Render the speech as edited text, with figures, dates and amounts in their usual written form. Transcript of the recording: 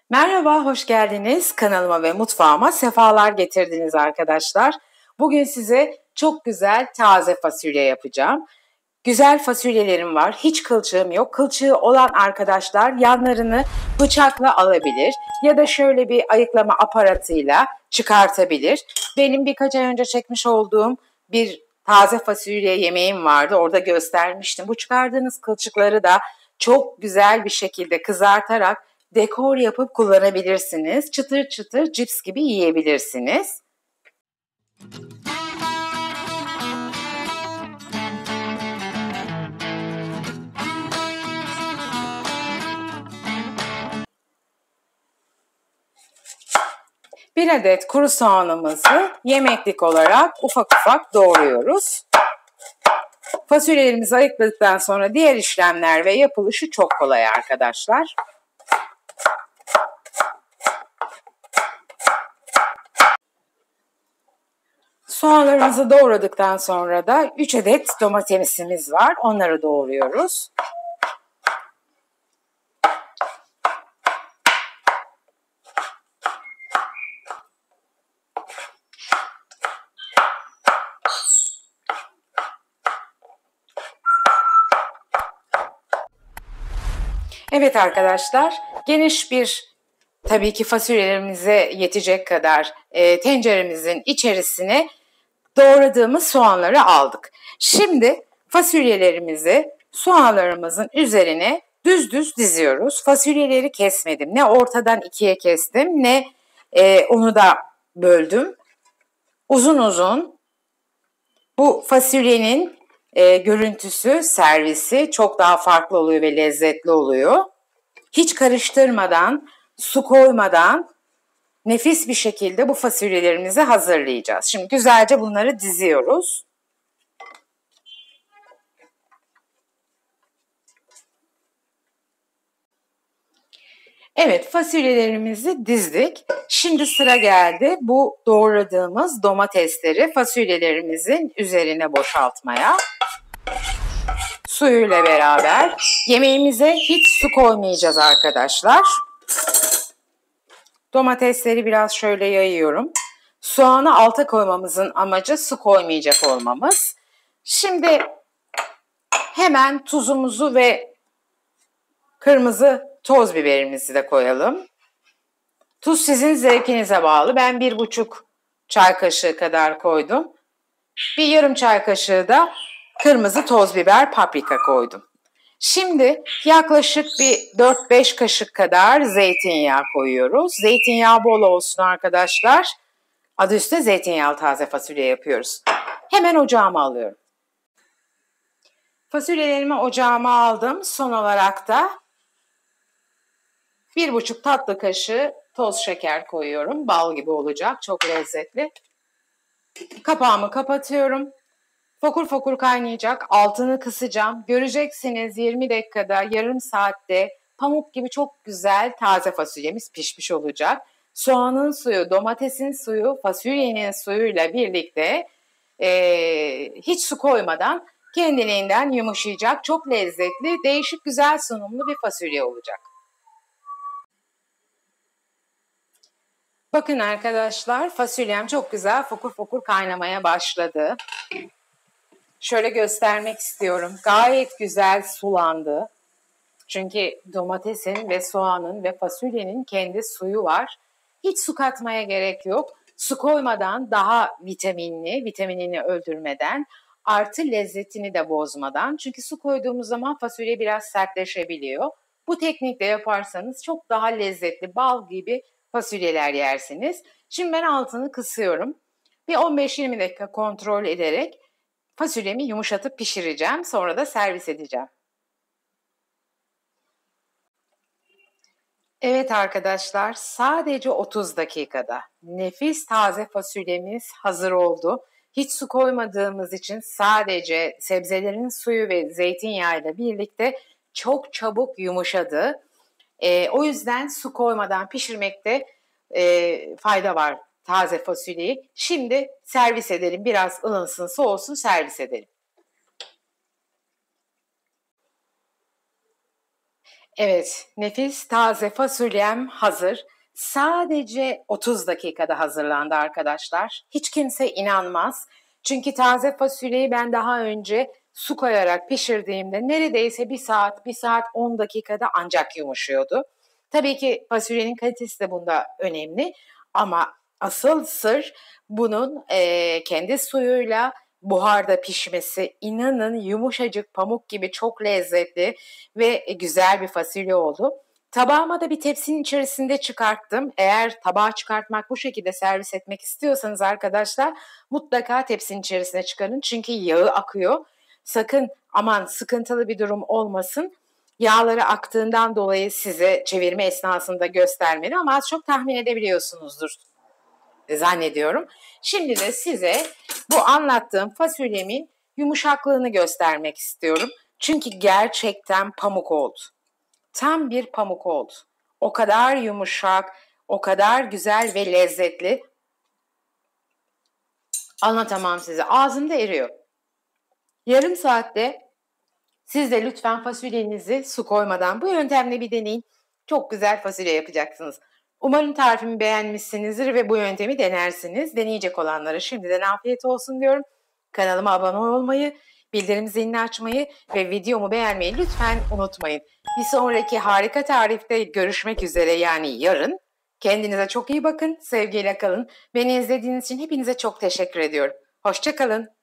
Merhaba, hoş geldiniz. Kanalıma ve mutfağıma sefalar getirdiniz arkadaşlar. Bugün size çok güzel taze fasulye yapacağım. Güzel fasulyelerim var, hiç kılçığım yok. Kılçığı olan arkadaşlar yanlarını bıçakla alabilir ya da şöyle bir ayıklama aparatıyla çıkartabilir. Benim birkaç ay önce çekmiş olduğum bir taze fasulye yemeğim vardı, orada göstermiştim. Bu çıkardığınız kılçıkları da çok güzel bir şekilde kızartarak dekor yapıp kullanabilirsiniz. Çıtır çıtır cips gibi yiyebilirsiniz. Bir adet kuru soğanımızı yemeklik olarak ufak ufak doğruyoruz. Fasulyelerimizi ayıkladıktan sonra diğer işlemler ve yapılışı çok kolay arkadaşlar. Soğanlarımızı doğradıktan sonra da 3 adet domatesimiz var. Onları doğruyoruz. Evet arkadaşlar, geniş bir tabii ki fasulyelerimize yetecek kadar tenceremizin içerisine doğradığımız soğanları aldık. Şimdi fasulyelerimizi soğanlarımızın üzerine düz düz diziyoruz. Fasulyeleri kesmedim. Ne ortadan ikiye kestim ne onu da böldüm. Uzun uzun bu fasulyenin görüntüsü, servisi çok daha farklı oluyor ve lezzetli oluyor. Hiç karıştırmadan, su koymadan nefis bir şekilde bu fasulyelerimizi hazırlayacağız. Şimdi güzelce bunları diziyoruz. Evet, fasulyelerimizi dizdik. Şimdi sıra geldi bu doğradığımız domatesleri fasulyelerimizin üzerine boşaltmaya. Suyuyla beraber. Yemeğimize hiç su koymayacağız arkadaşlar. Domatesleri biraz şöyle yayıyorum. Soğanı alta koymamızın amacı su koymayacak olmamız. Şimdi hemen tuzumuzu ve kırmızı toz biberimizi de koyalım. Tuz sizin zevkinize bağlı. Ben 1,5 çay kaşığı kadar koydum. Bir yarım çay kaşığı da kırmızı toz biber, paprika koydum. Şimdi yaklaşık bir 4-5 kaşık kadar zeytinyağı koyuyoruz. Zeytinyağı bol olsun arkadaşlar. Adı üstünde zeytinyağlı taze fasulye yapıyoruz. Hemen ocağıma alıyorum. Fasulyelerimi ocağıma aldım. Son olarak da 1,5 tatlı kaşığı toz şeker koyuyorum. Bal gibi olacak. Çok lezzetli. Kapağımı kapatıyorum. Fokur fokur kaynayacak. Altını kısacağım. Göreceksiniz 20 dakikada, yarım saatte pamuk gibi çok güzel taze fasulyemiz pişmiş olacak. Soğanın suyu, domatesin suyu, fasulyenin suyuyla birlikte hiç su koymadan kendiliğinden yumuşayacak. Çok lezzetli, değişik, güzel sunumlu bir fasulye olacak. Bakın arkadaşlar, fasulyem çok güzel fokur fokur kaynamaya başladı. Şöyle göstermek istiyorum. Gayet güzel sulandı. Çünkü domatesin ve soğanın ve fasulyenin kendi suyu var. Hiç su katmaya gerek yok. Su koymadan daha vitaminli, vitaminini öldürmeden, artı lezzetini de bozmadan. Çünkü su koyduğumuz zaman fasulye biraz sertleşebiliyor. Bu teknikle yaparsanız çok daha lezzetli, bal gibi fasulyeler yersiniz. Şimdi ben altını kısıyorum. Bir 15-20 dakika kontrol ederek fasulyemi yumuşatıp pişireceğim. Sonra da servis edeceğim. Evet arkadaşlar, sadece 30 dakikada nefis taze fasulyemiz hazır oldu. Hiç su koymadığımız için sadece sebzelerin suyu ve zeytinyağıyla birlikte çok çabuk yumuşadı. O yüzden su koymadan pişirmekte fayda var taze fasulyeyi. Şimdi servis edelim. Biraz ılınsın, soğusun, servis edelim. Evet, nefis taze fasulyem hazır. Sadece 30 dakikada hazırlandı arkadaşlar. Hiç kimse inanmaz. Çünkü taze fasulyeyi ben daha önce su koyarak pişirdiğimde neredeyse 1 saat 10 dakikada ancak yumuşuyordu. Tabii ki fasulyenin kalitesi de bunda önemli ama asıl sır bunun kendi suyuyla buharda pişmesi. İnanın yumuşacık pamuk gibi çok lezzetli ve güzel bir fasulye oldu. Tabağıma da bir tepsinin içerisinde çıkarttım. Eğer tabağa çıkartmak bu şekilde servis etmek istiyorsanız arkadaşlar mutlaka tepsinin içerisine çıkarın. Çünkü yağı akıyor. Sakın aman sıkıntılı bir durum olmasın. Yağları aktığından dolayı size çevirme esnasında göstermeli ama az çok tahmin edebiliyorsunuzdur zannediyorum. Şimdi de size bu anlattığım fasulyemin yumuşaklığını göstermek istiyorum. Çünkü gerçekten pamuk oldu. Tam bir pamuk oldu. O kadar yumuşak, o kadar güzel ve lezzetli. Anlatamam size. Ağzımda eriyor. Yarım saatte siz de lütfen fasulyenizi su koymadan bu yöntemle bir deneyin. Çok güzel fasulye yapacaksınız. Umarım tarifimi beğenmişsinizdir ve bu yöntemi denersiniz. Deneyecek olanlara şimdiden afiyet olsun diyorum. Kanalıma abone olmayı, bildirim zilini açmayı ve videomu beğenmeyi lütfen unutmayın. Bir sonraki harika tarifte görüşmek üzere yani yarın. Kendinize çok iyi bakın, sevgiyle kalın. Beni izlediğiniz için hepinize çok teşekkür ediyorum. Hoşça kalın.